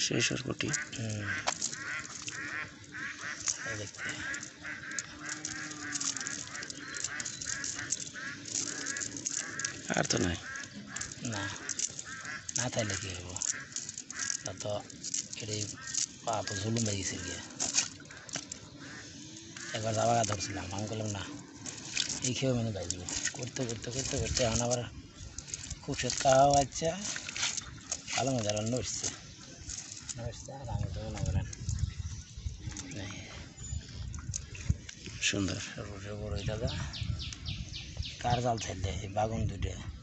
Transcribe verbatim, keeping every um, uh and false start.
সেই সরপুটি দেখতে আর তো নাই না না তাইলে কি হইব তো এটাই পা তো ঝুলুম হয়ে গেছে গিয়ে একবার দাবাগা ধরছিলাম আমি বললাম না এই খেয়েও মানে বাজবো করতে করতে করতে করতে এখন আবার খুব সে খাওয়া হচ্ছে ভালো মজা নড়ছে নড়ছে আর আমি তো মনে করেন সুন্দর রোডে বড় দাদা কার জাল থাকলে বাগুন দুটো